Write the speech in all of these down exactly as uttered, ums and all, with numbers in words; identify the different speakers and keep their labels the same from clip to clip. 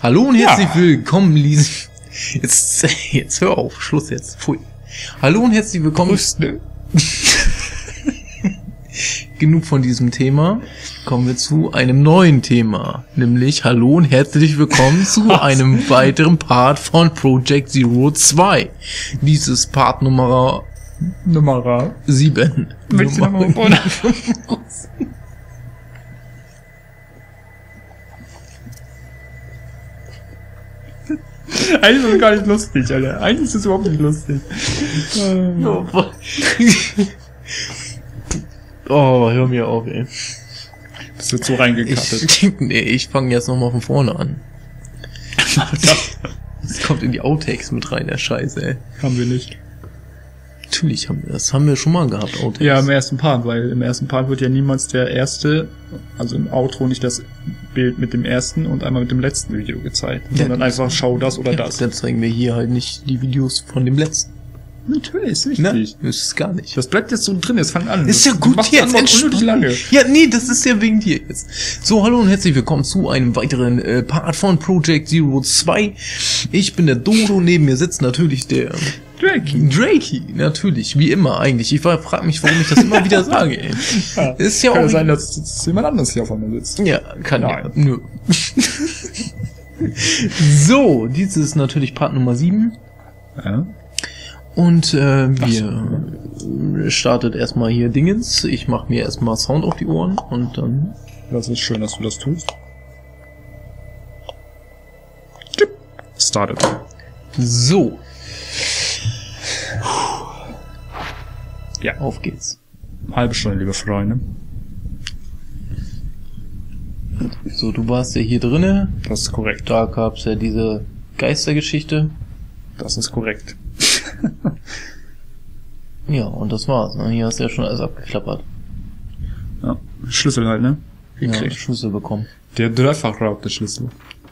Speaker 1: Hallo und herzlich
Speaker 2: Ja.
Speaker 1: willkommen, Lies. Jetzt, jetzt hör auf, Schluss jetzt. Pfui. Hallo und herzlich willkommen.
Speaker 2: Brüste.
Speaker 1: Genug von diesem Thema. Kommen wir zu einem neuen Thema. Nämlich Hallo und herzlich willkommen zu einem weiteren Part von Project Zero zwei. Dieses Part Nummer
Speaker 2: Nummer
Speaker 1: sieben.
Speaker 2: Welche Nummer? Eigentlich ist das gar nicht lustig, Alter. Eigentlich ist das überhaupt nicht lustig.
Speaker 1: Oh, hör mir auf, ey.
Speaker 2: Das wird so reingekattet.
Speaker 1: Ich, nee, ich fange jetzt nochmal von vorne an. Das kommt in die Outtakes mit rein, der Scheiße, ey.
Speaker 2: Haben wir nicht.
Speaker 1: Natürlich haben wir das. Haben wir schon mal gehabt, Outtakes.
Speaker 2: Ja, im ersten Part, weil im ersten Part wird ja niemals der erste, also im Outro nicht das Bild mit dem ersten und einmal mit dem letzten Video gezeigt,
Speaker 1: Ja,
Speaker 2: sondern einfach schau das oder
Speaker 1: ja,
Speaker 2: das.
Speaker 1: Dann zeigen wir hier halt nicht die Videos von dem letzten.
Speaker 2: Natürlich, ist
Speaker 1: Ne?
Speaker 2: wichtig.
Speaker 1: Das ist gar nicht.
Speaker 2: Das bleibt jetzt so drin, jetzt fang an.
Speaker 1: Ist ja
Speaker 2: Das
Speaker 1: gut
Speaker 2: macht
Speaker 1: jetzt,
Speaker 2: einfach unnötig lange.
Speaker 1: Ja, nee, das ist ja wegen dir jetzt. So, hallo und herzlich willkommen zu einem weiteren äh, Part von Project Zero zwei. Ich bin der Dodo, neben mir sitzt natürlich der
Speaker 2: Drakey.
Speaker 1: Drakey, natürlich, wie immer eigentlich. Ich frage mich, warum ich das immer wieder sage, ey.
Speaker 2: Ja,
Speaker 1: Ist ja
Speaker 2: kann
Speaker 1: auch
Speaker 2: ja sein, dass, dass jemand anderes hier auf einmal sitzt.
Speaker 1: Ja, kann
Speaker 2: Nein.
Speaker 1: ja. Nö. So, dies ist natürlich Part Nummer sieben.
Speaker 2: Ja.
Speaker 1: Und äh,
Speaker 2: Ach
Speaker 1: wir startet erstmal hier Dingens. Ich mache mir erstmal Sound auf die Ohren und dann...
Speaker 2: Das ist schön, dass du das tust. Started.
Speaker 1: So.
Speaker 2: Ja.
Speaker 1: Auf geht's.
Speaker 2: Halbe Stunde, liebe Freunde.
Speaker 1: So, du warst ja hier drinne.
Speaker 2: Das ist korrekt.
Speaker 1: Da gab's ja diese Geistergeschichte.
Speaker 2: Das ist korrekt.
Speaker 1: Ja, und das war's. Ne? Hier hast du ja schon alles abgeklappert.
Speaker 2: Ja. Schlüssel halt, ne?
Speaker 1: Ja,
Speaker 2: Gekriegt.
Speaker 1: Schlüssel bekommen.
Speaker 2: Der dreifachraubte Schlüssel.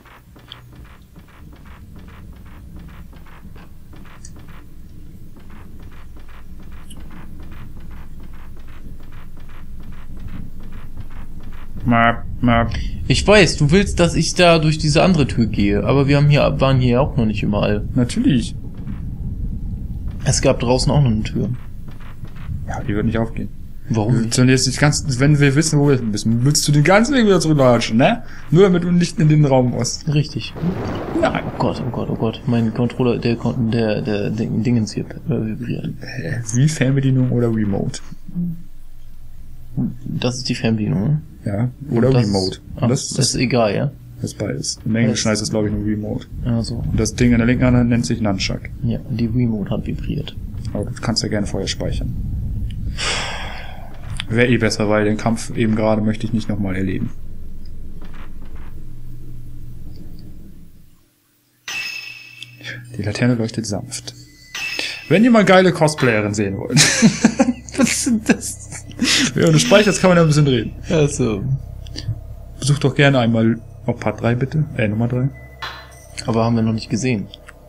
Speaker 2: Map, map.
Speaker 1: Ich weiß, du willst, dass ich da durch diese andere Tür gehe, aber wir haben hier, waren hier auch noch nicht überall.
Speaker 2: Natürlich.
Speaker 1: Es gab draußen auch noch eine Tür.
Speaker 2: Ja, die wird nicht aufgehen.
Speaker 1: Warum
Speaker 2: Wir
Speaker 1: nicht?
Speaker 2: sollen jetzt nicht ganz, wenn wir wissen, wo wir müssen, willst du den ganzen Weg wieder zurücklatschen, ne? Nur damit du nicht in den Raum musst.
Speaker 1: Richtig.
Speaker 2: Nein.
Speaker 1: Oh Gott, oh Gott, oh Gott. Mein Controller, der, Kon- der, der, der Dingens hier äh, vibriert.
Speaker 2: Äh, Wie Fernbedienung oder Remote?
Speaker 1: Das ist die Fernbedienung, ne?
Speaker 2: Ja, oder
Speaker 1: das
Speaker 2: Remote.
Speaker 1: Ist, ach,
Speaker 2: Und
Speaker 1: das,
Speaker 2: das, das,
Speaker 1: ist egal, ja?
Speaker 2: das ist beides. Im Englischen heißt es, glaube ich, nur Remote.
Speaker 1: Also,
Speaker 2: Und das Ding an der linken Hand nennt sich Nunchuck.
Speaker 1: ja, die Remote hat vibriert.
Speaker 2: Aber du kannst ja gerne vorher speichern. Wäre eh besser, weil den Kampf eben gerade möchte ich nicht nochmal erleben. Die Laterne leuchtet sanft. Wenn ihr mal geile Cosplayerin sehen wollt.
Speaker 1: Was ist denn das?
Speaker 2: Wenn du speicherst, kann man ja ein bisschen reden.
Speaker 1: Also.
Speaker 2: Besucht doch gerne einmal auf Part drei bitte. Äh, Nummer drei.
Speaker 1: Aber haben wir noch nicht gesehen.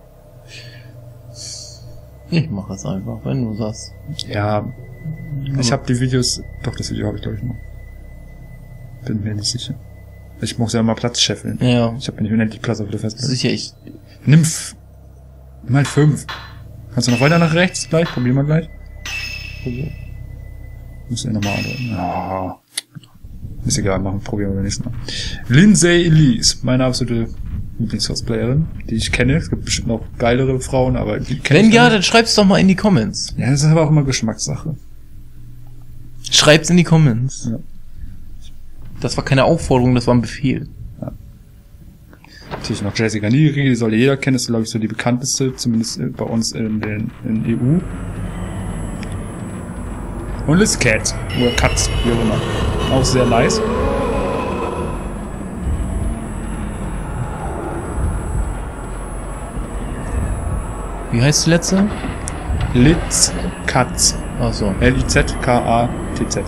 Speaker 1: Ich mache es einfach, wenn du sagst.
Speaker 2: Ja, ich habe die Videos... Doch, das Video habe ich glaube ich noch. Bin mir nicht sicher. Ich muss ja mal Platz scheffeln.
Speaker 1: Ja.
Speaker 2: Ich habe nicht unendlich Platz auf der Festplatte.
Speaker 1: Sicher, ich...
Speaker 2: Nimm f- mal fünf. Kannst du noch weiter nach rechts gleich? Probier mal gleich. Muss ich nochmal anrufen. Ah. Ist egal, machen, probieren wir beim nächsten Mal. Lindsay Elise, meine absolute Lieblingscosplayerin, die ich kenne. Es gibt bestimmt noch geilere Frauen, aber die kenne
Speaker 1: Wenn
Speaker 2: ich
Speaker 1: ja,
Speaker 2: nicht.
Speaker 1: dann schreib's doch mal in die Comments.
Speaker 2: Ja, das ist aber auch immer Geschmackssache.
Speaker 1: Schreib's in die Comments.
Speaker 2: Ja.
Speaker 1: Das war keine Aufforderung, das war ein Befehl.
Speaker 2: Natürlich noch Jessica Nigri, die sollte jeder kennen, das ist glaube ich so die bekannteste, zumindest äh, bei uns in den in E U. Und Liz Cat, oder Katz, wie auch immer. Auch sehr nice.
Speaker 1: Wie heißt die letzte?
Speaker 2: Liz Katz.
Speaker 1: Ach so.
Speaker 2: L I Z K A T Z.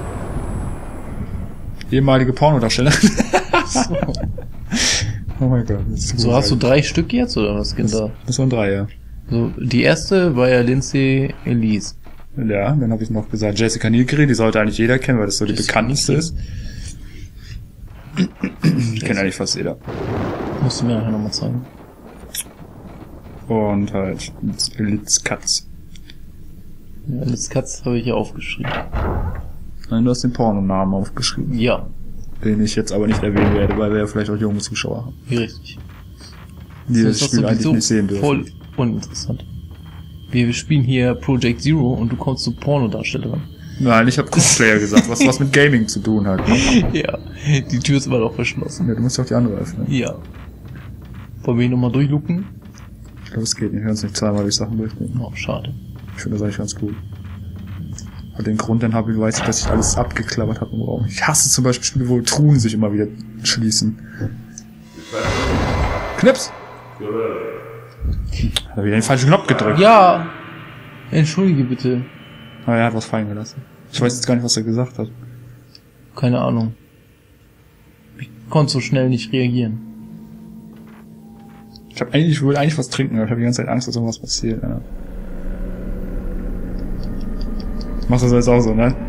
Speaker 2: Ehemalige Pornodarstellerin.
Speaker 1: So,
Speaker 2: Oh mein Gott. Das ist
Speaker 1: so hast du drei Stück jetzt, oder was, Kinder?
Speaker 2: Das waren drei, ja.
Speaker 1: So, die erste war ja Lindsay Elise.
Speaker 2: Ja, dann habe ich noch gesagt, Jessica Nigri, die sollte eigentlich jeder kennen, weil das so die
Speaker 1: Jessica
Speaker 2: bekannteste
Speaker 1: Nigri.
Speaker 2: ist. Die kennt eigentlich fast jeder.
Speaker 1: Musst du mir nachher nochmal zeigen.
Speaker 2: Und halt Litz Katz.
Speaker 1: Ja, Litz Katz habe ich ja aufgeschrieben.
Speaker 2: Nein, du hast den Pornonamen aufgeschrieben.
Speaker 1: Ja.
Speaker 2: Den ich jetzt aber nicht erwähnen werde, weil wir ja vielleicht auch junge Zuschauer haben.
Speaker 1: Richtig.
Speaker 2: Die das, das Spiel eigentlich nicht sehen dürfen.
Speaker 1: Voll uninteressant. Wir spielen hier Project Zero und du kommst zu Pornodarstellerin.
Speaker 2: Nein, ich habe Cosplayer gesagt, was was mit Gaming zu tun hat. Ne?
Speaker 1: Ja, die Tür ist aber doch verschlossen.
Speaker 2: Ja, du musst doch die andere öffnen.
Speaker 1: Ja. Wollen wir hier nochmal durchlucken?
Speaker 2: Ich glaube, es geht nicht. Wir können uns nicht zweimal durch Sachen durchgehen.
Speaker 1: Oh, schade.
Speaker 2: Ich finde das eigentlich ganz gut. Und den Grund, dann habe ich, weiß ich, dass ich alles abgeklappert habe im Raum. Ich hasse zum Beispiel Spiele, wo Truhen sich immer wieder schließen. Knips! Hat er wieder den falschen Knopf gedrückt.
Speaker 1: Ja! Entschuldige bitte.
Speaker 2: Aber er hat was fallen gelassen. Ich weiß jetzt gar nicht, was er gesagt hat.
Speaker 1: Keine Ahnung. Ich konnte so schnell nicht reagieren.
Speaker 2: Ich hab eigentlich, ich wollte eigentlich was trinken, aber ich habe die ganze Zeit Angst, dass irgendwas passiert. Ja. Machst du das jetzt auch so, ne?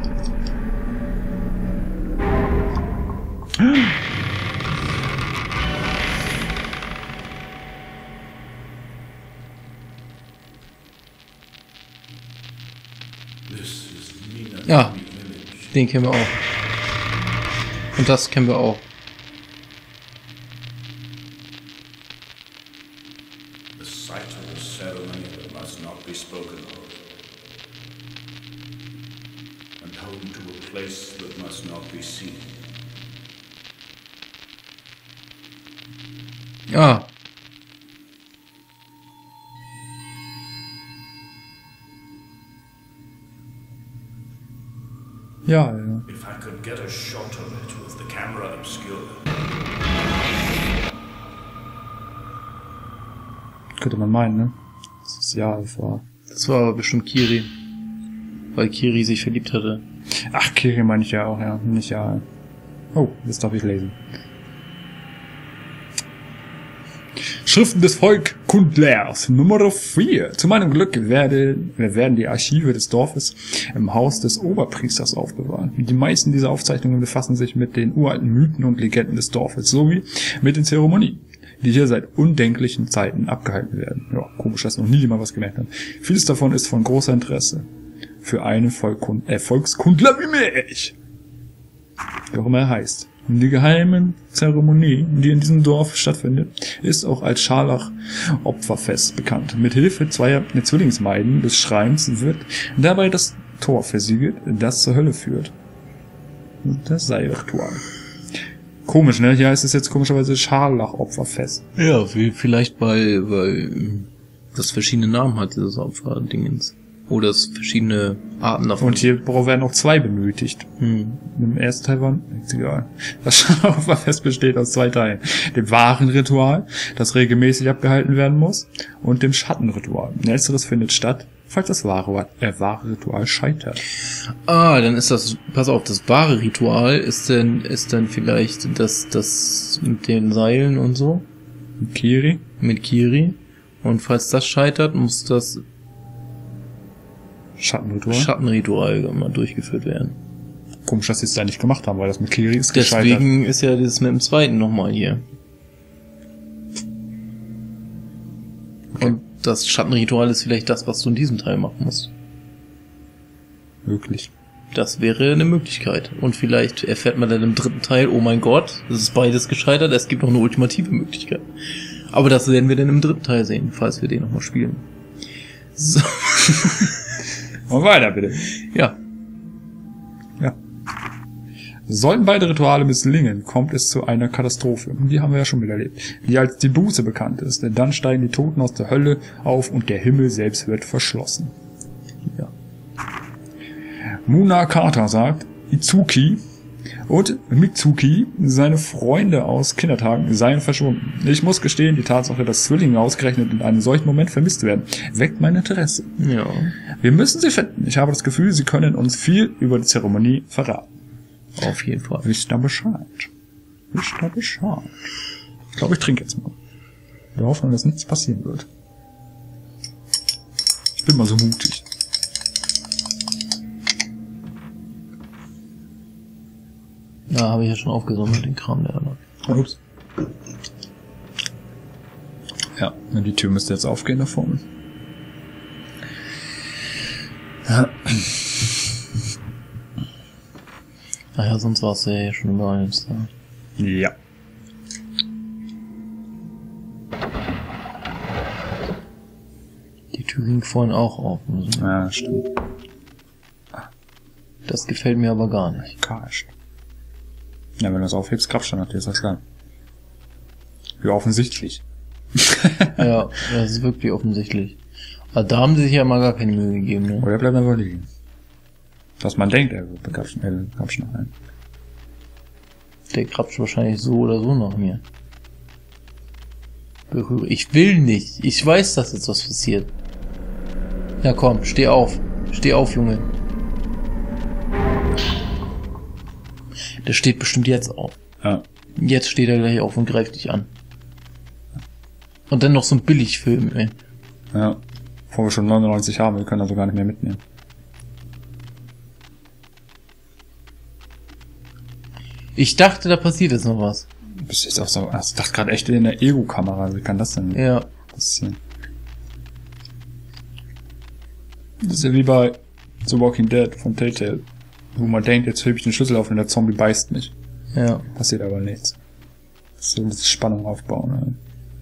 Speaker 1: Ja, den kennen wir auch. Und das kennen wir auch.
Speaker 3: The site of the ceremony that must not be spoken of, and home to a place that must not be seen.
Speaker 1: Ah.
Speaker 2: Ja, ja.
Speaker 3: If I could get a shot of it with the camera obscured.
Speaker 2: Könnte man meinen, ne? Das ist ja, das war.
Speaker 1: Das war aber bestimmt Kiri. Weil Kiri sich verliebt hatte.
Speaker 2: Ach, Kiri meine ich ja auch, ja. Nicht ja. Oh, jetzt darf ich lesen. Schriften des Volkskundlers Nummer vier. Zu meinem Glück werde, werden die Archive des Dorfes im Haus des Oberpriesters aufbewahrt. Die meisten dieser Aufzeichnungen befassen sich mit den uralten Mythen und Legenden des Dorfes sowie mit den Zeremonien, die hier seit undenklichen Zeiten abgehalten werden. Ja, komisch, dass noch nie jemand was gemerkt hat. Vieles davon ist von großer Interesse für einen Volkskund äh, Volkskundler wie mich. Wie auch immer er heißt. Die geheime Zeremonie, die in diesem Dorf stattfindet, ist auch als Scharlach-Opferfest bekannt. Mit Hilfe zweier Zwillingsmeiden des Schreins wird dabei das Tor versiegelt, das zur Hölle führt. Das Seilritual. Komisch, ne? Hier heißt es jetzt komischerweise Scharlach-Opferfest.
Speaker 1: Ja, wie vielleicht bei, weil das verschiedene Namen hat, dieses Opferdingens. Oder es verschiedene Arten davon.
Speaker 2: Und hier werden auch zwei benötigt.
Speaker 1: Hm.
Speaker 2: Im ersten Teil waren, ist egal. Das Scharlach-Opferfest besteht aus zwei Teilen. Dem wahren Ritual, das regelmäßig abgehalten werden muss, und dem Schattenritual. Letzteres findet statt, falls das wahre, äh, wahre Ritual scheitert.
Speaker 1: Ah, dann ist das, pass auf, das wahre Ritual ist denn, ist dann vielleicht das, das mit den Seilen und so?
Speaker 2: Mit Kiri?
Speaker 1: Mit Kiri. Und falls das scheitert, muss das
Speaker 2: Schattenritual?
Speaker 1: Schattenritual mal durchgeführt werden.
Speaker 2: Komisch, dass sie es da nicht gemacht haben, weil das mit Kiri ist gescheitert.
Speaker 1: Deswegen ist ja das mit dem zweiten nochmal hier. Okay. Und das Schattenritual ist vielleicht das, was du in diesem Teil machen musst.
Speaker 2: Möglich.
Speaker 1: Das wäre eine Möglichkeit. Und vielleicht erfährt man dann im dritten Teil, oh mein Gott, es ist beides gescheitert, es gibt noch eine ultimative Möglichkeit. Aber das werden wir dann im dritten Teil sehen, falls wir den nochmal spielen. So.
Speaker 2: Und weiter, bitte.
Speaker 1: Ja.
Speaker 2: Ja. Sollten beide Rituale misslingen, kommt es zu einer Katastrophe. Die haben wir ja schon wieder erlebt. Die als die Buße bekannt ist. Denn dann steigen die Toten aus der Hölle auf und der Himmel selbst wird verschlossen.
Speaker 1: Ja.
Speaker 2: Munakata sagt, Itsuki und Mitsuki, seine Freunde aus Kindertagen, seien verschwunden. Ich muss gestehen, die Tatsache, dass Zwillinge ausgerechnet in einem solchen Moment vermisst werden, weckt mein Interesse.
Speaker 1: Ja.
Speaker 2: Wir müssen sie finden. Ich habe das Gefühl, sie können uns viel über die Zeremonie verraten.
Speaker 1: Auf jeden Fall.
Speaker 2: Wisst ihr Bescheid? Wisst ihr Bescheid? Ich glaube, ich trinke jetzt mal. Wir hoffen, dass nichts passieren wird. Ich bin mal so mutig.
Speaker 1: Da habe ich ja schon aufgesammelt, den Kram, der da lag.
Speaker 2: Ups. Ja, und die Tür müsste jetzt aufgehen da vorne. Ja.
Speaker 1: Naja, sonst war es ja schon überall jetzt da.
Speaker 2: Ja.
Speaker 1: Die Tür ging vorhin auch auf. Also.
Speaker 2: Ja, stimmt.
Speaker 1: Das gefällt mir aber gar nicht.
Speaker 2: Karsch. Ja, wenn du das aufhebst, Kraftstand hat dir das klar. Wie offensichtlich.
Speaker 1: Ja, das ist wirklich offensichtlich. Aber da haben sie sich ja mal gar keine Mühe gegeben, ne?
Speaker 2: Oder er bleibt einfach liegen. Was man denkt, er wird Kraftstand ein.
Speaker 1: Der krapscht wahrscheinlich so oder so nach mir. Berühre. Ich will nicht. Ich weiß, dass jetzt was passiert. Ja komm, steh auf. Steh auf, Junge. Der steht bestimmt jetzt auf.
Speaker 2: Ja.
Speaker 1: Jetzt steht er gleich auf und greift dich an. Und dann noch so ein Billigfilm, ey.
Speaker 2: Ja. Bevor wir schon neunundneunzig haben, wir können also gar nicht mehr mitnehmen.
Speaker 1: Ich dachte, da passiert jetzt noch was.
Speaker 2: Du bist jetzt auch so, ich dachte gerade echt in der Ego-Kamera, wie kann das denn
Speaker 1: Ja.
Speaker 2: passieren? Das ist ja wie bei The Walking Dead von Telltale, wo man denkt, jetzt hebe ich den Schlüssel auf und der Zombie beißt mich.
Speaker 1: Ja.
Speaker 2: Passiert aber nichts. Das soll das Spannung aufbauen. Ne?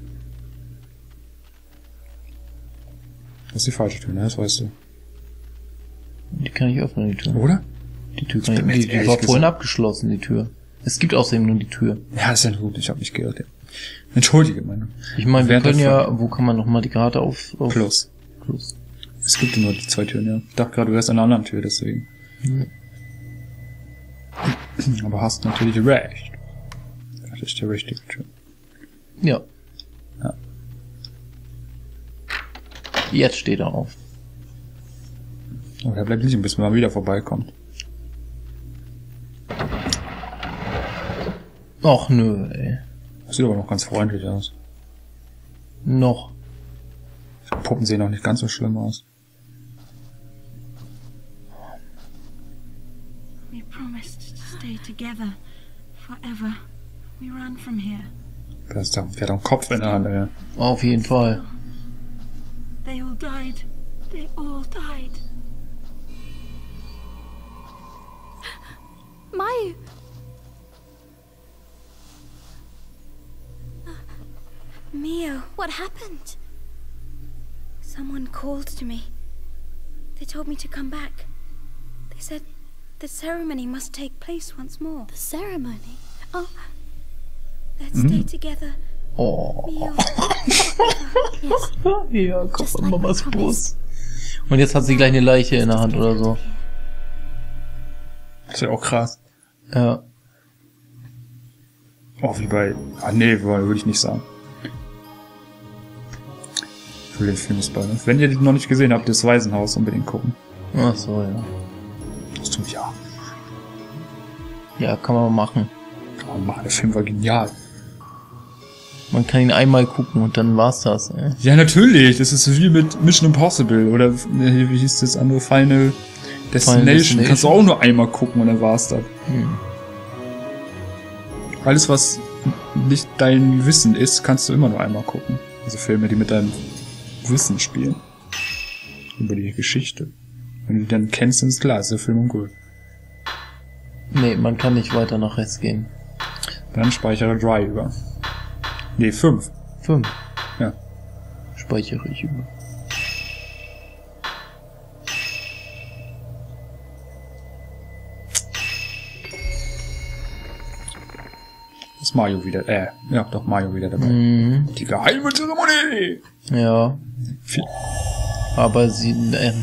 Speaker 2: Das ist die falsche Tür, ne? Das weißt du.
Speaker 1: Die kann ich öffnen, die Tür.
Speaker 2: Oder?
Speaker 1: Die Tür
Speaker 2: Ich
Speaker 1: kann ich,
Speaker 2: bin mir
Speaker 1: die,
Speaker 2: jetzt
Speaker 1: die
Speaker 2: ehrlich
Speaker 1: war
Speaker 2: gesagt-
Speaker 1: vorhin abgeschlossen, die Tür. Es gibt außerdem nur die Tür.
Speaker 2: Ja, ist ja gut, ich habe nicht gehört. Ja. Entschuldige, meine.
Speaker 1: Ich meine, wir
Speaker 2: Während
Speaker 1: können
Speaker 2: der
Speaker 1: ja, wo kann man nochmal die Karte auf, auf
Speaker 2: Plus.
Speaker 1: Plus.
Speaker 2: Es gibt nur die zwei Türen, ja. Ich dachte gerade, du wärst an einer anderen Tür, deswegen.
Speaker 1: Mhm.
Speaker 2: Aber hast natürlich recht. Das ist die richtige Tür.
Speaker 1: Ja.
Speaker 2: Ja.
Speaker 1: Jetzt steht er auf.
Speaker 2: Aber er bleibt liegen, bis man mal wieder vorbeikommt.
Speaker 1: Och nö, ey.
Speaker 2: Das sieht aber noch ganz freundlich aus.
Speaker 1: Noch.
Speaker 2: Die Puppen sehen auch nicht ganz so schlimm aus.
Speaker 4: We promised to stay together forever. We ran from here.
Speaker 2: Der ist da, der hat einen Kopf in der Hand, ey.
Speaker 1: Auf jeden Fall.
Speaker 4: They all died. They all died.
Speaker 5: Mai!
Speaker 4: Mio,
Speaker 5: What happened?
Speaker 4: someone called to me. They told me to come back. They said the ceremony must take place once more.
Speaker 5: The ceremony? Oh,
Speaker 4: Let's stay together,
Speaker 1: Oh.
Speaker 4: Mio.
Speaker 5: yes.
Speaker 1: Ja, kommt
Speaker 5: Just
Speaker 1: an
Speaker 5: like
Speaker 1: Mamas
Speaker 5: my
Speaker 1: Brust. Und jetzt hat sie gleich eine Leiche in der Hand oder so.
Speaker 2: Das ist ja auch krass.
Speaker 1: Ja.
Speaker 2: Oh, wie bei... Ah, nee, würde ich nicht sagen. Für den Film ist bei. Wenn ihr den noch nicht gesehen habt, das Waisenhaus unbedingt gucken.
Speaker 1: Ach so, ja.
Speaker 2: Das tut ja.
Speaker 1: Ja, kann man machen.
Speaker 2: Oh Mann, der Film war genial.
Speaker 1: Man kann ihn einmal gucken und dann war's das, ey.
Speaker 2: Ja, natürlich. Das ist wie mit Mission Impossible. Oder äh, wie hieß das andere? Final Destination.
Speaker 1: Destination.
Speaker 2: Kannst du auch nur einmal gucken und dann war's das.
Speaker 1: Hm.
Speaker 2: Alles, was nicht dein Wissen ist, kannst du immer nur einmal gucken. Also Filme, die mit deinem Wissen spielen. Über die Geschichte. Wenn du die dann kennst, dann ist klar, ist der Film gut.
Speaker 1: Nee, man kann nicht weiter nach rechts gehen.
Speaker 2: Dann speichere drei über. Nee, fünf.
Speaker 1: Fünf.
Speaker 2: Ja.
Speaker 1: Speichere ich über.
Speaker 2: Ist Mario wieder, äh, ja, doch Mario wieder dabei.
Speaker 1: Mhm.
Speaker 2: Die geheime Zeremonie!
Speaker 1: Ja.
Speaker 2: Viel-
Speaker 1: Aber sie, ähm,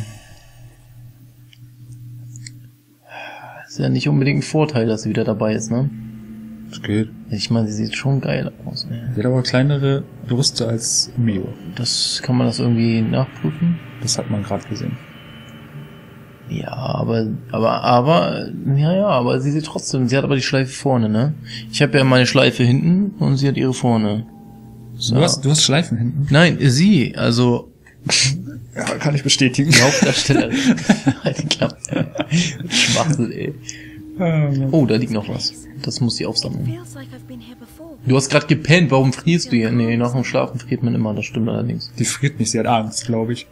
Speaker 1: ist ja nicht unbedingt ein Vorteil, dass sie wieder dabei ist, ne?
Speaker 2: Das geht.
Speaker 1: Ich meine, sie sieht schon geil aus, ne?
Speaker 2: Sie hat aber kleinere Brüste als Mio.
Speaker 1: Das, kann man das irgendwie nachprüfen?
Speaker 2: Das hat man gerade gesehen.
Speaker 1: Ja, aber, aber, aber, ja, ja, aber sie sieht trotzdem, sie hat aber die Schleife vorne, ne? Ich habe ja meine Schleife hinten und sie hat ihre vorne. So.
Speaker 2: Du hast, du hast Schleifen hinten.
Speaker 1: Nein, sie, also,
Speaker 2: Ja, kann ich bestätigen.
Speaker 1: die Hauptdarstellerin. Halt die Klappe. Schwachsinn, ey.
Speaker 2: Ähm,
Speaker 1: Oh, da liegt noch was. Das muss sie aufsammeln.
Speaker 4: Feels like I've been here before.
Speaker 1: Du hast gerade gepennt, warum frierst du hier? Nee, nach dem Schlafen friert man immer, das stimmt allerdings.
Speaker 2: Die friert nicht, sie hat Angst, glaube ich.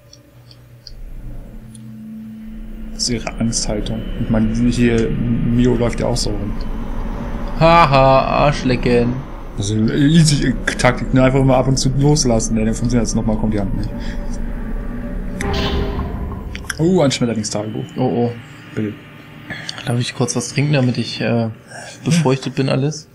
Speaker 2: Das ist ihre Angsthaltung. Ich meine, hier, Mio läuft ja auch so rum.
Speaker 1: Haha, Arschlecken.
Speaker 2: Also, easy Taktik, ne? Einfach mal ab und zu loslassen, ey, dann funktioniert das nochmal, kommt die Hand nicht. Oh, ein Schmetterlingstagebuch.
Speaker 1: Oh, oh.
Speaker 2: Bitte.
Speaker 1: Darf ich kurz was trinken, damit ich äh, befeuchtet bin alles?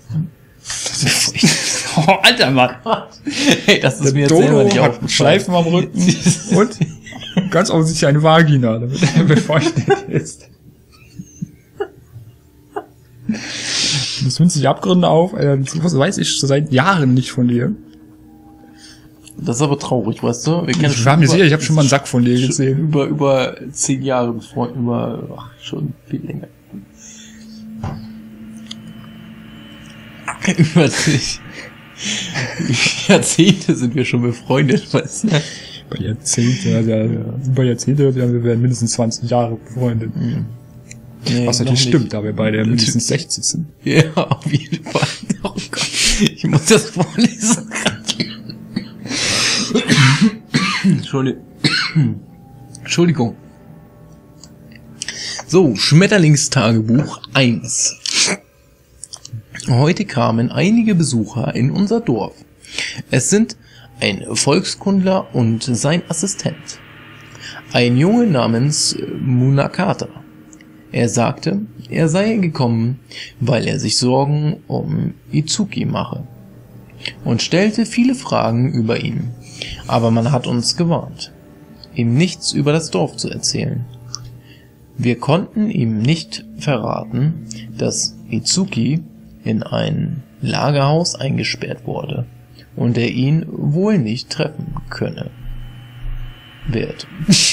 Speaker 2: Oh, Alter, Mann.
Speaker 1: Hey, das ist
Speaker 2: Der
Speaker 1: mir jetzt selber
Speaker 2: Dodo
Speaker 1: nicht
Speaker 2: hat
Speaker 1: aufgefallen.
Speaker 2: Schleifen am Rücken und ganz offensichtlich eine Vagina, damit er befeuchtet ist. Das nimmt sich Abgründe auf, Alter. Das weiß ich seit Jahren nicht von dir.
Speaker 1: Das ist aber traurig, weißt du? Wir,
Speaker 2: Ich war mir sicher, ich habe schon mal einen Sack von dir gesehen.
Speaker 1: Über, über zehn Jahre befreundet, über, ach, schon viel länger. Über zehn Jahrzehnte sind wir schon befreundet, weißt du?
Speaker 2: Bei Jahrzehnte, also ja. Über Jahrzehnte, wir werden mindestens zwanzig Jahre befreundet.
Speaker 1: Mhm. Nee,
Speaker 2: was natürlich stimmt, da wir beide ja mindestens sechzig sind.
Speaker 1: Ja, auf jeden Fall. Oh Gott, ich muss das vorlesen. Entschuldigung. Entschuldigung. So, Schmetterlingstagebuch eins. Heute kamen einige Besucher in unser Dorf. Es sind ein Volkskundler und sein Assistent. Ein Junge namens Munakata. Er sagte, er sei gekommen, weil er sich Sorgen um Itsuki mache und stellte viele Fragen über ihn. Aber man hat uns gewarnt, ihm nichts über das Dorf zu erzählen. Wir konnten ihm nicht verraten, dass Itsuki in ein Lagerhaus eingesperrt wurde und er ihn wohl nicht treffen könne. Wird.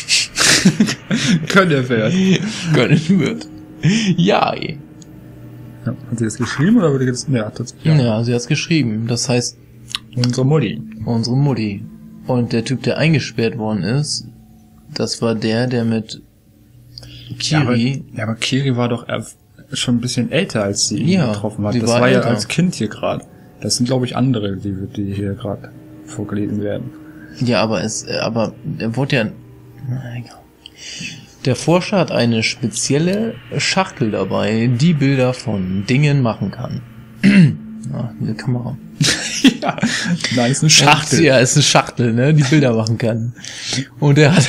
Speaker 2: Könne werden.
Speaker 1: Können wird. Ja.
Speaker 2: Ja, hat sie das geschrieben oder wurde das? Ja, tatsächlich.
Speaker 1: Ja, ja, sie hat's geschrieben. Das heißt,
Speaker 2: unsere Mutti.
Speaker 1: Unsere Mutti. Und der Typ, der eingesperrt worden ist, das war der, der mit Kiri...
Speaker 2: Ja, aber, ja, aber Kiri war doch schon ein bisschen älter, als sie ihn
Speaker 1: Ja,
Speaker 2: getroffen hat.
Speaker 1: die
Speaker 2: Das
Speaker 1: war
Speaker 2: war, ja
Speaker 1: älter.
Speaker 2: als Kind hier gerade. Das sind, glaube ich, andere, die, die hier gerade vorgelesen werden.
Speaker 1: Ja, aber es, aber der wurde ja... Na, egal. Der Forscher hat eine spezielle Schachtel dabei, die Bilder von Dingen machen kann. Ah, diese Kamera.
Speaker 2: Ja, nein, ist eine Schachtel.
Speaker 1: Ja, ist eine Schachtel, ne, die Bilder machen kann. Und er hat...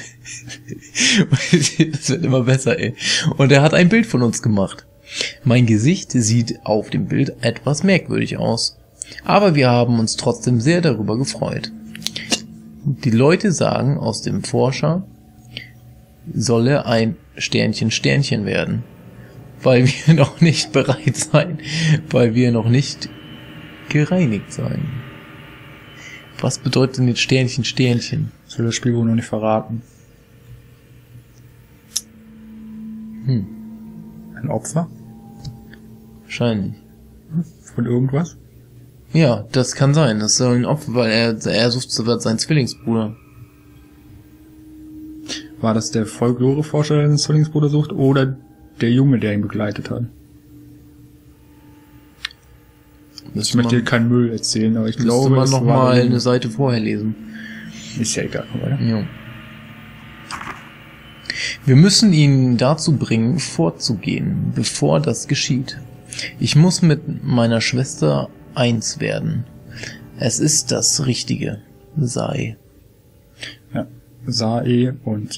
Speaker 1: Das wird immer besser, ey. Und er hat ein Bild von uns gemacht. Mein Gesicht sieht auf dem Bild etwas merkwürdig aus. Aber wir haben uns trotzdem sehr darüber gefreut. Die Leute sagen aus dem Forscher, solle ein Sternchen Sternchen werden. Weil wir noch nicht bereit seien. Weil wir noch nicht gereinigt seien. Was bedeutet denn jetzt Sternchen Sternchen?
Speaker 2: Das will das Spiel wohl noch nicht verraten.
Speaker 1: Hm.
Speaker 2: Ein Opfer?
Speaker 1: Wahrscheinlich.
Speaker 2: Von irgendwas?
Speaker 1: Ja, das kann sein. Das soll ein Opfer, weil er, er sucht seinen Zwillingsbruder.
Speaker 2: War das der Folklore-Forscher, der den Zwillingsbruder sucht, oder der Junge, der ihn begleitet hat? Ich möchte dir keinen Müll erzählen, aber ich glaube,
Speaker 1: man
Speaker 2: es
Speaker 1: noch
Speaker 2: war
Speaker 1: mal
Speaker 2: der
Speaker 1: eine Seite vorher lesen.
Speaker 2: Ist ja egal, oder?
Speaker 1: Ja. Wir müssen ihn dazu bringen, fortzugehen, bevor das geschieht. Ich muss mit meiner Schwester eins werden. Es ist das Richtige. Sei.
Speaker 2: Ja. Sae und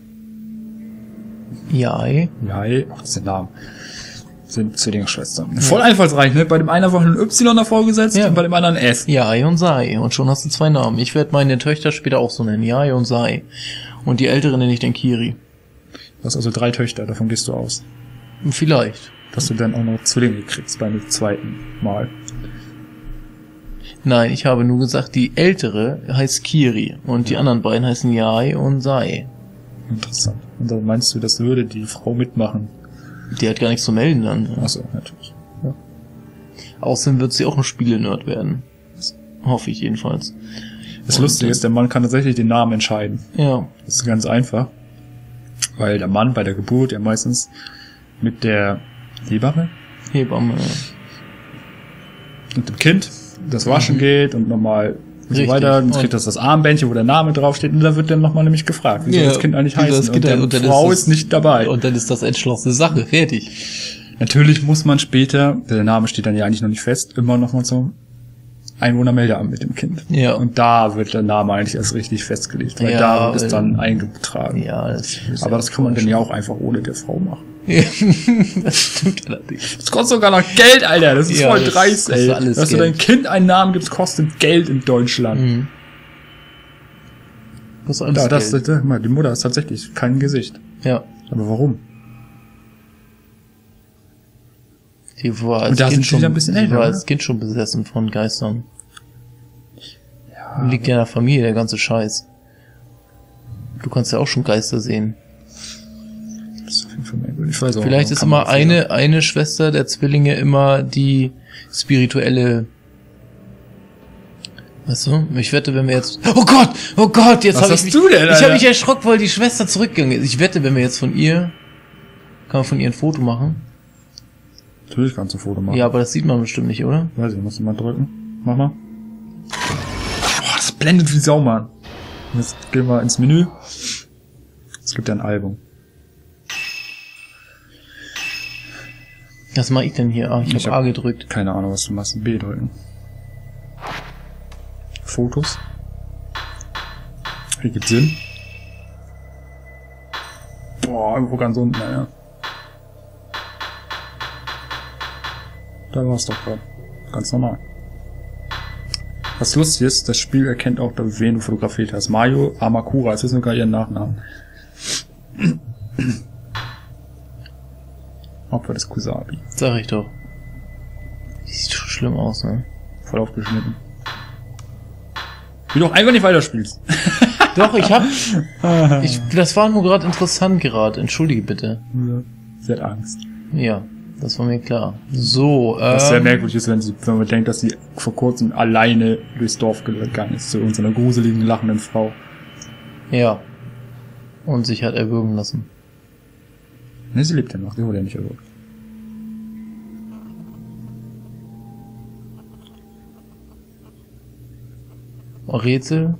Speaker 1: Jai.
Speaker 2: Jai, ach, das ist der Name, sind Zwillingsschwestern. Voll einfallsreich, ne? Bei dem einen einfach ein Y davor gesetzt
Speaker 1: Ja.
Speaker 2: und bei dem anderen S.
Speaker 1: Jai und Sei. Und schon hast du zwei Namen. Ich werde meine Töchter später auch so nennen. Jai und Sei. Und die ältere nenne ich dann Kiri.
Speaker 2: Du hast also drei Töchter, davon gehst du aus.
Speaker 1: Vielleicht.
Speaker 2: Dass du dann auch noch Zwillinge kriegst beim zweiten Mal.
Speaker 1: Nein, ich habe nur gesagt, die ältere heißt Kiri und die anderen beiden heißen Jai und Sei.
Speaker 2: Interessant. Und dann meinst du, das würde die Frau mitmachen?
Speaker 1: Die hat gar nichts zu melden dann.
Speaker 2: Achso, natürlich. Ja.
Speaker 1: Außerdem wird sie auch ein Spiele-Nerd werden. Hoffe ich jedenfalls.
Speaker 2: Das
Speaker 1: Und,
Speaker 2: Lustige ist, der Mann kann tatsächlich den Namen entscheiden.
Speaker 1: Ja.
Speaker 2: Das ist ganz einfach. Weil der Mann bei der Geburt ja meistens mit der Hebamme
Speaker 1: Hebamme.
Speaker 2: und dem Kind, das waschen mhm. geht und nochmal und so weiter. Dann kriegt das das Armbändchen, wo der Name draufsteht. Und da wird dann nochmal nämlich gefragt, wie soll ja, das Kind eigentlich heißen?
Speaker 1: Und,
Speaker 2: und
Speaker 1: der
Speaker 2: und Frau ist,
Speaker 1: ist
Speaker 2: das, nicht dabei.
Speaker 1: Und dann ist das entschlossene Sache. Fertig.
Speaker 2: Natürlich muss man später, der Name steht dann ja eigentlich noch nicht fest, immer nochmal zum Einwohnermeldeamt mit dem Kind.
Speaker 1: Ja.
Speaker 2: Und da wird der Name eigentlich erst richtig festgelegt. Weil ja, da wird es dann eingetragen.
Speaker 1: Ja, das
Speaker 2: aber das kann man dann ja auch einfach ohne der Frau machen.
Speaker 1: Ja, das stimmt allerdings.
Speaker 2: Das kostet sogar noch Geld, Alter. Das ist ja, voll dreist, ey.
Speaker 1: Alles
Speaker 2: dass Geld. Du dein Kind einen Namen gibst, kostet Geld in Deutschland. Mhm.
Speaker 1: Das ist alles
Speaker 2: ja, das,
Speaker 1: Geld.
Speaker 2: Das, das, die Mutter ist tatsächlich kein Gesicht.
Speaker 1: Ja.
Speaker 2: Aber warum?
Speaker 1: Die war als, kind schon, ein bisschen älter, die war als Kind schon besessen von Geistern. Ja, liegt ja in der Familie, der ganze Scheiß. Du kannst ja auch schon Geister sehen.
Speaker 2: Das ist auf jeden Fall merkwürdig. Ich weiß auch,
Speaker 1: vielleicht ist immer eine, eine Schwester der Zwillinge immer die spirituelle. Weißt du? Ich wette, wenn wir jetzt... Oh Gott! Oh Gott! Jetzt habe ich mich...
Speaker 2: Du denn,
Speaker 1: ich habe mich erschrocken, weil die Schwester zurückgegangen ist. Ich wette, wenn wir jetzt von ihr... Kann man von ihr ein Foto machen?
Speaker 2: Natürlich kannst du ein Foto machen.
Speaker 1: Ja, aber das sieht man bestimmt nicht, oder?
Speaker 2: Weiß ich, musst du mal drücken. Mach mal. Boah, das blendet wie Sau, Mann. Jetzt gehen wir ins Menü. Es gibt ja ein Album.
Speaker 1: Was mache ich denn hier? Ah, ich, ich habe hab A gedrückt.
Speaker 2: Keine Ahnung, was du machst. B drücken. Fotos. Hier gibt's Sinn. Boah, irgendwo ganz unten, naja. Da war's doch gerade. Ganz normal. Was lustig ist, das Spiel erkennt auch, wen du fotografiert hast. Mayo Amakura, das ist sogar ihren Nachnamen. Opfer des Kusabi.
Speaker 1: Sag ich doch. Sieht schon schlimm aus, ne?
Speaker 2: Voll aufgeschnitten. Wie du doch einfach nicht weiterspielst.
Speaker 1: Doch, ich hab... ich, das war nur gerade interessant gerade. Entschuldige bitte.
Speaker 2: Ja, sie hat Angst.
Speaker 1: Ja, das war mir klar. So,
Speaker 2: Was
Speaker 1: ähm,
Speaker 2: sehr merkwürdig ist, wenn, sie, wenn man denkt, dass sie vor kurzem alleine durchs Dorf gegangen ist, zu irgendeiner gruseligen, lachenden Frau.
Speaker 1: Ja. Und sich hat erwürgen lassen.
Speaker 2: Ne, sie lebt ja noch, sie wurde ja nicht erwürgt.
Speaker 1: Rätsel?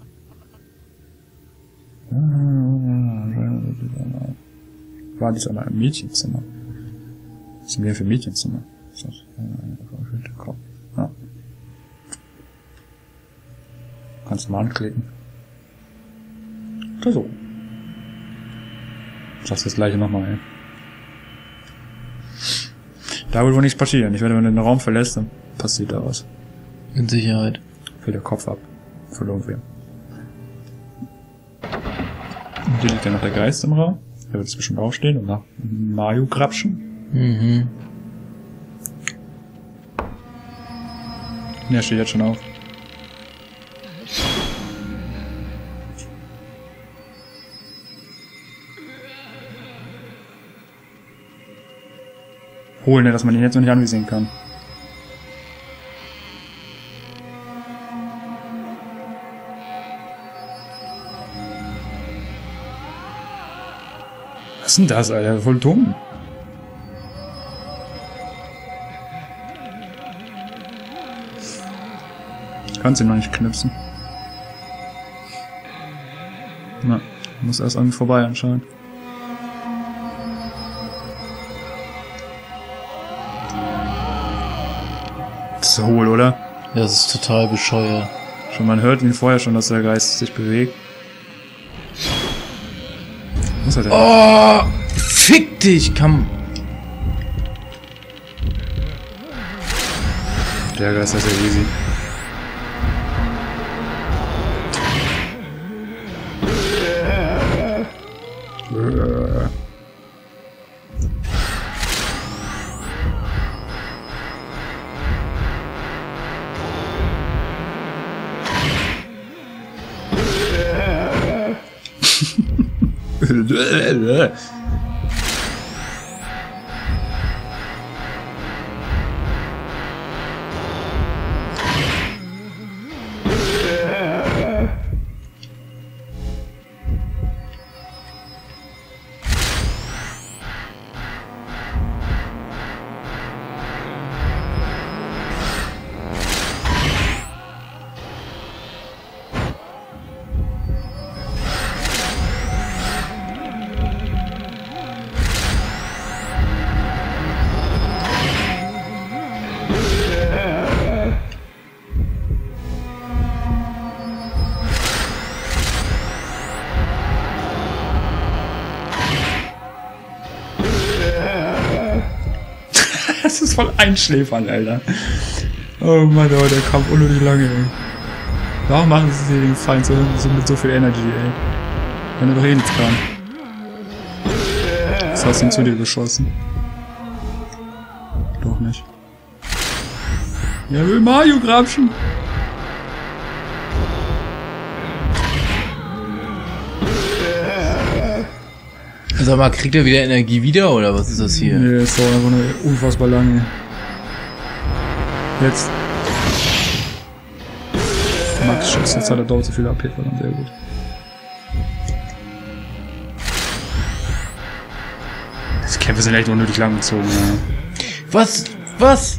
Speaker 2: War dies einmal im Mädchenzimmer? Was sind wir für Mädchenzimmer? Ist das? Ja. Kannst du mal anklicken. Oder so. Ich sag's das gleiche nochmal, ey. Da wird wohl nichts passieren. Ich werde, wenn du den Raum verlässt, dann passiert da was.
Speaker 1: Mit Sicherheit.
Speaker 2: Fällt der Kopf ab. Verloren werden. Und hier liegt ja noch der Geist im Raum. Der wird zwischen aufstehen und nach Mario grapschen.
Speaker 1: Mhm.
Speaker 2: Ja, steht jetzt schon auf. Holen, dass man ihn jetzt noch nicht anvisieren kann. Was ist denn das, Alter? Voll dumm. Kannst ihn noch nicht knipsen. Na, muss erst irgendwie vorbei anscheinend. Das ist hohl, oder?
Speaker 1: Ja, das ist total bescheuert.
Speaker 2: Schon, man hört ihn vorher schon, dass der Geist sich bewegt. Was hat er?
Speaker 1: Oh! Fick dich! Komm!
Speaker 2: Der Geist ist ja easy. voll einschläfern, Alter. Oh Mann, oh, der kam unnötig lange, ey. Warum machen sie den Gefallen so, so mit so viel Energy, ey? Wenn er doch eh nichts kann. Was hast du ihn zu dir geschossen? Doch nicht. Er will Mario grapschen.
Speaker 1: Sag mal, kriegt er wieder Energie wieder, oder was ist das hier?
Speaker 2: Nee, das dauert einfach nur unfassbar lange. Jetzt. Max Schuss, jetzt hat er dort so viel A P verloren, sehr gut. Die Kämpfe sind echt unnötig lang gezogen, ja.
Speaker 1: Was? Was?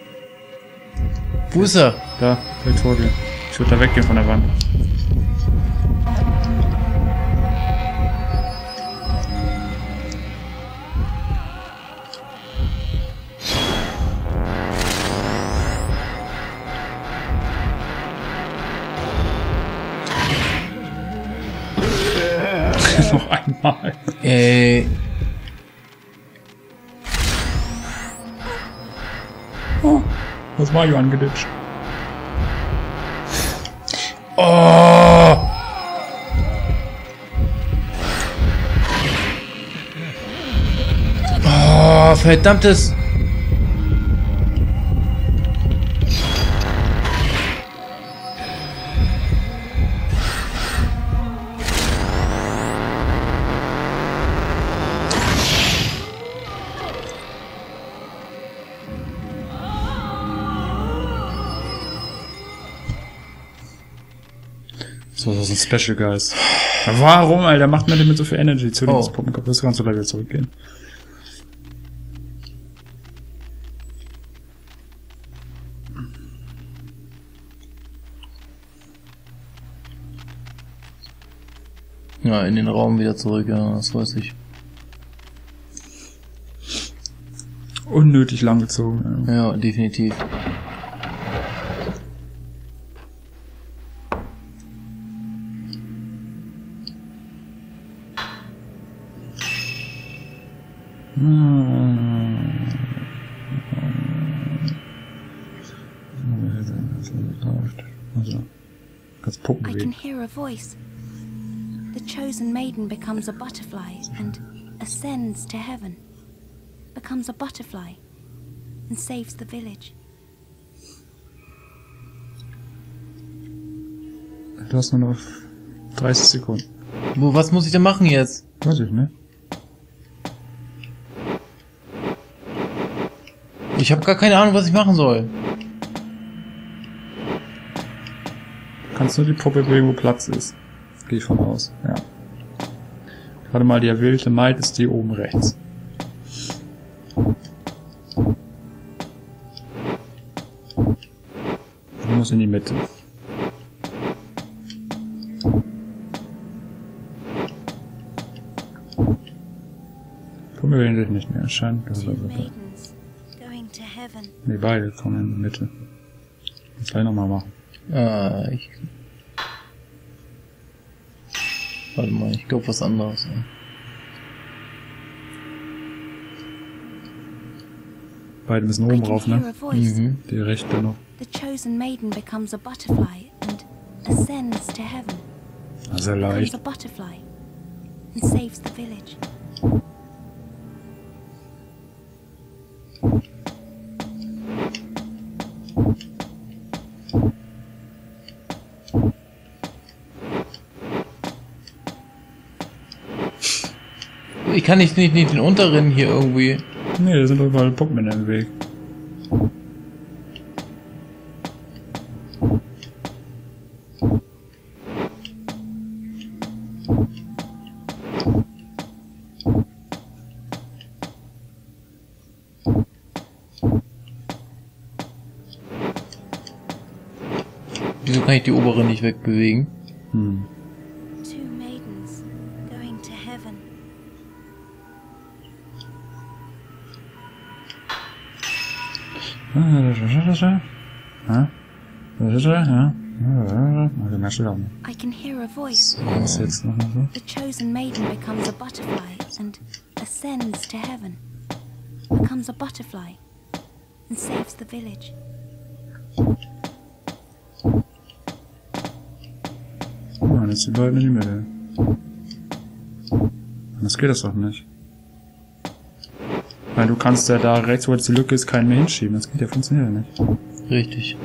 Speaker 1: Wo ist er?
Speaker 2: Da, direkt vor dir. Ich würde da weggehen von der Wand. Noch einmal.
Speaker 1: Äh.
Speaker 2: Oh, was Mario angeditscht.
Speaker 1: Oh! Oh, verdammtes.
Speaker 2: So, das ist ein Special Geist. Warum, Alter? Macht man denn mit so viel Energy zu
Speaker 1: Oh.
Speaker 2: dieses Puppenkopf? Das kannst du gleich wieder zurückgehen.
Speaker 1: Ja, in den Raum wieder zurück, ja, das weiß ich.
Speaker 2: Unnötig lang gezogen. Ja.
Speaker 1: Ja, definitiv.
Speaker 2: Also, ganz Puppen
Speaker 5: I can
Speaker 2: bewegen.
Speaker 5: hear a voice. The chosen maiden becomes a butterfly and ascends to heaven. Becomes a butterfly and saves the village.
Speaker 2: Du hast nur noch dreißig Sekunden.
Speaker 1: Wo, was muss ich denn machen jetzt?
Speaker 2: Weiß ich, ne?
Speaker 1: Ich habe gar keine Ahnung, was ich machen soll.
Speaker 2: Kannst nur die Puppe bewegen, wo Platz ist. Gehe ich von aus, ja. Warte mal, die erwählte Maid ist die oben rechts. Du musst in die Mitte. Puppe will sich nicht mehr erscheinen. Das ist
Speaker 4: Two
Speaker 2: also
Speaker 4: maidens going to heaven.
Speaker 2: nee, beide kommen in die Mitte. Das gleich nochmal machen.
Speaker 1: Ah, ich... Warte mal, ich glaube was anderes. Ja.
Speaker 2: Beide müssen
Speaker 5: I
Speaker 2: oben
Speaker 5: can
Speaker 2: rauf,
Speaker 5: hear
Speaker 2: ne?
Speaker 5: a voice.
Speaker 1: Mhm.
Speaker 2: Die rechte noch.
Speaker 5: The chosen maiden becomes a butterfly and ascends to heaven.
Speaker 2: Ah, sehr
Speaker 5: Becomes
Speaker 2: leicht.
Speaker 5: a butterfly and saves the village.
Speaker 1: Ich kann nicht, nicht, nicht den unteren hier irgendwie...
Speaker 2: Nee, da sind doch überall Puppen in dem Weg.
Speaker 1: Wieso kann ich die obere nicht wegbewegen?
Speaker 2: Hm.
Speaker 4: Two maidens going to heaven.
Speaker 2: Ja. Ja. Okay, mehr steht auch nicht.
Speaker 5: I can hear a voice.
Speaker 2: Was jetzt noch so?
Speaker 5: The chosen maiden becomes a butterfly and ascends to heaven. Becomes a butterfly and saves the village.
Speaker 2: Nein, jetzt die beiden in die Mitte. Das geht das doch nicht. Weil du kannst ja da rechts, wo jetzt die Lücke ist, keinen mehr hinschieben. Das geht ja, funktioniert ja nicht.
Speaker 1: Richtig.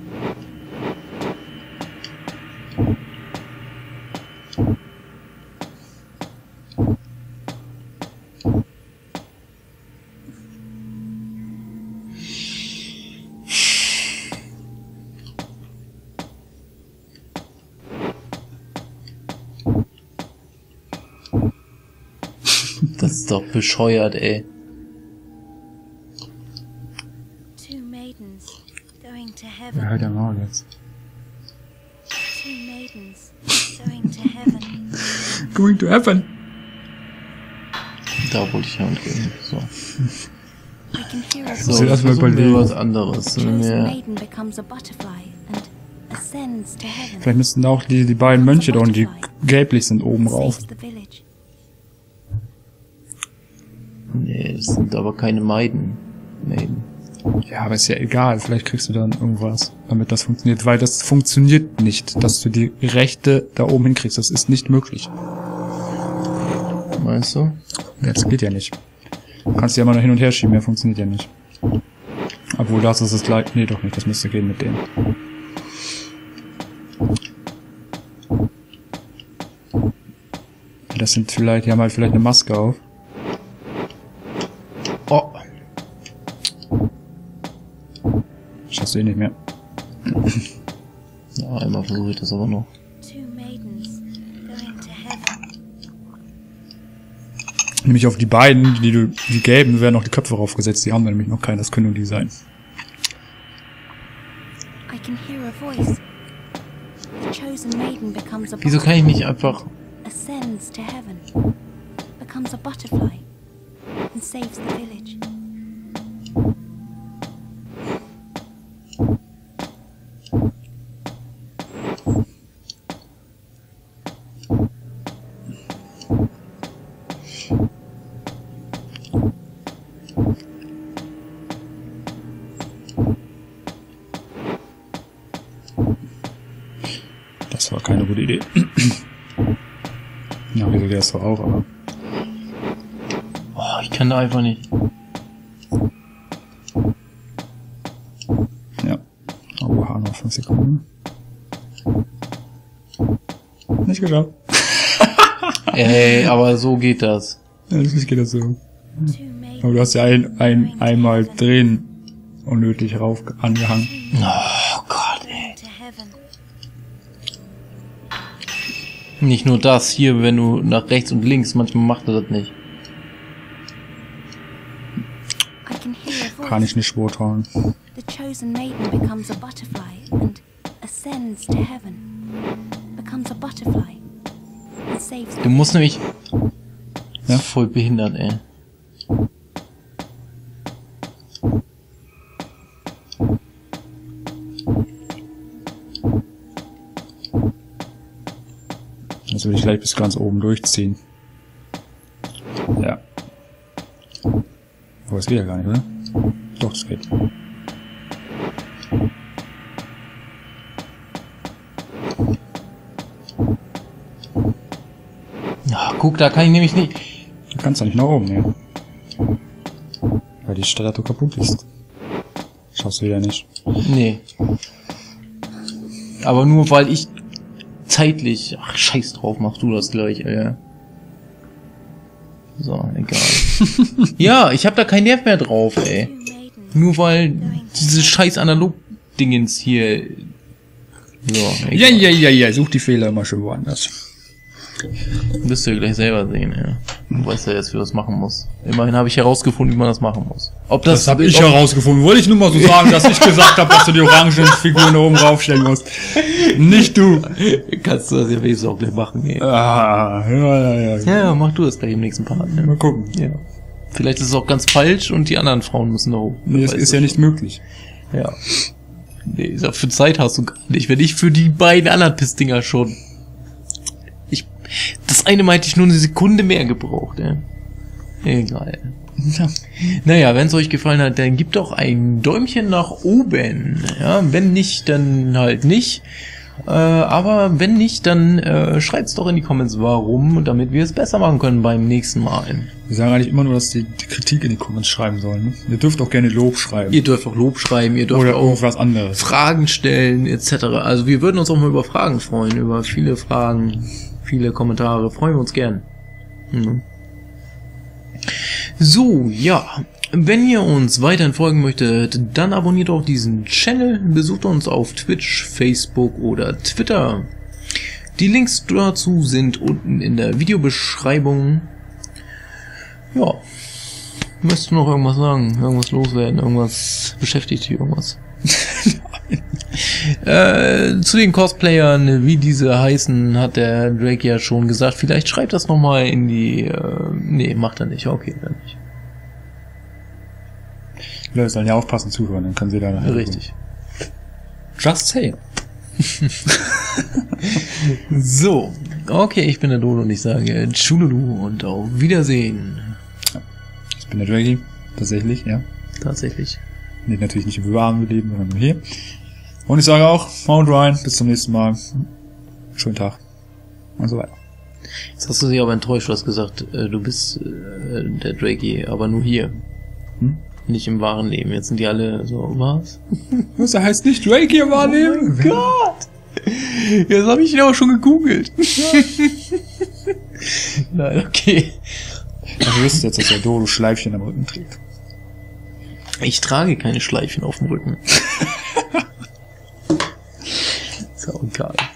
Speaker 1: Das ist doch bescheuert, ey.
Speaker 4: Two maidens going to
Speaker 2: Ja,
Speaker 4: heaven.
Speaker 2: halt ja mal jetzt.
Speaker 4: Two maidens going to heaven.
Speaker 2: Going to heaven.
Speaker 1: Da wollte ich ja und gehen. So.
Speaker 5: I can hear a
Speaker 1: So,
Speaker 2: Muss ich
Speaker 1: jetzt
Speaker 2: erst mal
Speaker 1: versuchen wir
Speaker 2: überlegen.
Speaker 1: was anderes.
Speaker 5: The chosen
Speaker 1: Ja.
Speaker 5: maiden becomes a butterfly and ascends to heaven.
Speaker 2: Vielleicht müssten auch die, die beiden Mönche da und die gelblich sind oben rauf.
Speaker 5: Saves the village.
Speaker 1: Nee, das sind aber keine Maiden. Maiden.
Speaker 2: Ja, aber ist ja egal. Vielleicht kriegst du dann irgendwas, damit das funktioniert. Weil das funktioniert nicht, dass du die Rechte da oben hinkriegst. Das ist nicht möglich.
Speaker 1: Meinst du?
Speaker 2: Ja, das geht ja nicht. Du kannst ja immer noch hin und her schieben. Ja, funktioniert ja nicht. Obwohl das ist es gleich. Nee, doch nicht. Das müsste gehen mit denen. Das sind vielleicht, die haben halt vielleicht eine Maske auf.
Speaker 1: Oh.
Speaker 2: Schaffst du eh nicht mehr.
Speaker 1: Ja, einmal versuche ich das aber noch.
Speaker 4: Two maidens going to heaven.
Speaker 2: Nämlich auf die beiden, die du, die gelben, werden noch die Köpfe raufgesetzt. Die haben da nämlich noch keinen. Das können nur die sein.
Speaker 5: I can hear a voice. The chosen maiden becomes a
Speaker 1: Wieso kann ich nicht einfach...
Speaker 5: ascends to heaven, becomes a butterfly, and saves the village.
Speaker 2: Das war keine gute Idee. Ja, wieso der ist doch auch, aber...
Speaker 1: Oh, ich kann da einfach nicht.
Speaker 2: Ja. Oha, noch fünf Sekunden. Nicht geschafft.
Speaker 1: Ey, aber so geht das.
Speaker 2: Ja, das geht das so.
Speaker 4: Two maidens
Speaker 2: Aber du hast ja ein, ein, einmal drehen unnötig rauf angehangen.
Speaker 1: Oh Gott, ey.
Speaker 4: going to heaven.
Speaker 1: Nicht nur das, hier, wenn du nach rechts und links, manchmal macht er das nicht.
Speaker 5: I can hear a voice.
Speaker 2: Kann ich nicht beurteilen.
Speaker 5: The chosen maiden becomes a butterfly and ascends to heaven, becomes a butterfly, and saves the
Speaker 1: Du musst nämlich...
Speaker 2: Ja?
Speaker 1: Voll behindert, ey.
Speaker 2: Das würde ich gleich bis ganz oben durchziehen. Ja. Aber das geht ja gar nicht, oder? Doch, das geht.
Speaker 1: Ja, guck, da kann ich nämlich nicht...
Speaker 2: Du kannst doch nicht nach oben, ne? Weil die Statue kaputt ist. Schaffst du wieder nicht.
Speaker 1: Nee. Aber nur weil ich zeitlich... Ach, scheiß drauf, mach du das gleich, ey. So, egal. Ja, ich hab da keinen Nerv mehr drauf, ey.
Speaker 4: Two maidens
Speaker 1: Nur weil diese scheiß Analog-Dingens hier... So, egal.
Speaker 2: Ja, ja, ja, ja, such die Fehler immer schon woanders.
Speaker 1: Wirst du ja gleich selber sehen, ja. Du weißt ja jetzt, wie du das machen musst. Immerhin habe ich herausgefunden, wie man das machen muss. Ob das,
Speaker 2: Das habe ich
Speaker 1: ob,
Speaker 2: herausgefunden. Wollte ich nur mal so sagen, dass ich gesagt habe, dass du die orangenen Figuren da oben raufstellen musst. Nicht du.
Speaker 1: Kannst du das ja wenigstens auch gleich machen, ey.
Speaker 2: Ah, ja, ja, ja.
Speaker 1: Ja, ja, mach du das gleich im nächsten Part. Ja.
Speaker 2: Mal gucken.
Speaker 1: Ja. Vielleicht ist es auch ganz falsch und die anderen Frauen müssen da hoch.
Speaker 2: Nee, das
Speaker 1: Weißt
Speaker 2: ist
Speaker 1: du
Speaker 2: ja nicht
Speaker 1: schon.
Speaker 2: möglich.
Speaker 1: Ja. Nee, so für Zeit hast du gar nicht. Wenn ich für die beiden anderen Pissdinger schon. Ich. Das eine meinte ich nur eine Sekunde mehr gebraucht, ey. Egal. Naja, wenn es euch gefallen hat, dann gebt doch ein Däumchen nach oben. Ja, wenn nicht, dann halt nicht. Äh, aber wenn nicht, dann äh, schreibt's doch in die Comments, warum, damit wir es besser machen können beim nächsten Mal.
Speaker 2: Wir sagen eigentlich immer nur, dass die, die Kritik in die Comments schreiben sollen. Ne? Ihr dürft auch gerne Lob schreiben.
Speaker 1: Ihr dürft auch Lob schreiben, ihr dürft
Speaker 2: Oder
Speaker 1: auch
Speaker 2: irgendwas anderes.
Speaker 1: Fragen stellen, et cetera. Also wir würden uns auch mal über Fragen freuen, über viele Fragen, viele Kommentare, freuen wir uns gern. Mhm. So, ja. Wenn ihr uns weiterhin folgen möchtet, dann abonniert auch diesen Channel, besucht uns auf Twitch, Facebook oder Twitter. Die Links dazu sind unten in der Videobeschreibung. Ja. Möchtest du noch irgendwas sagen? Irgendwas loswerden? Irgendwas beschäftigt dich? Irgendwas? äh, zu den Cosplayern, wie diese heißen, hat der Drake ja schon gesagt. Vielleicht schreibt das nochmal in die... Äh, nee, macht er nicht. Okay, dann nicht.
Speaker 2: Die Leute sollen ja aufpassen zuhören, dann können sie da nachher...
Speaker 1: Richtig.
Speaker 2: Just say.
Speaker 1: So, okay, ich bin der Dodo und ich sage Tschululu und auf Wiedersehen.
Speaker 2: Ich bin der Draggy, tatsächlich, ja.
Speaker 1: Tatsächlich.
Speaker 2: Nee, natürlich nicht im wahren Leben, sondern nur hier. Und ich sage auch, haut rein, bis zum nächsten Mal. Schönen Tag. Und so weiter.
Speaker 1: Jetzt hast du dich aber enttäuscht, du hast gesagt, äh, du bist äh, der Draggy, aber nur hier.
Speaker 2: Hm?
Speaker 1: Nicht im wahren Leben. Jetzt sind die alle so, was?
Speaker 2: Was, er heißt nicht Drake im wahren Leben?
Speaker 1: Oh mein Gott! Jetzt habe ich ihn aber schon gegoogelt. Ja. Nein, okay.
Speaker 2: Du wirst jetzt, dass der Dodo Schleifchen am Rücken trägt.
Speaker 1: Ich trage keine Schleifchen auf dem Rücken. Ist auch egal.